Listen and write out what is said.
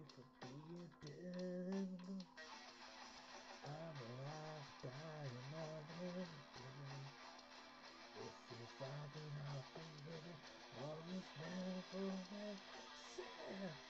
could be a devil. I'm alive, dying another day. This is something I've been living, always never for myself.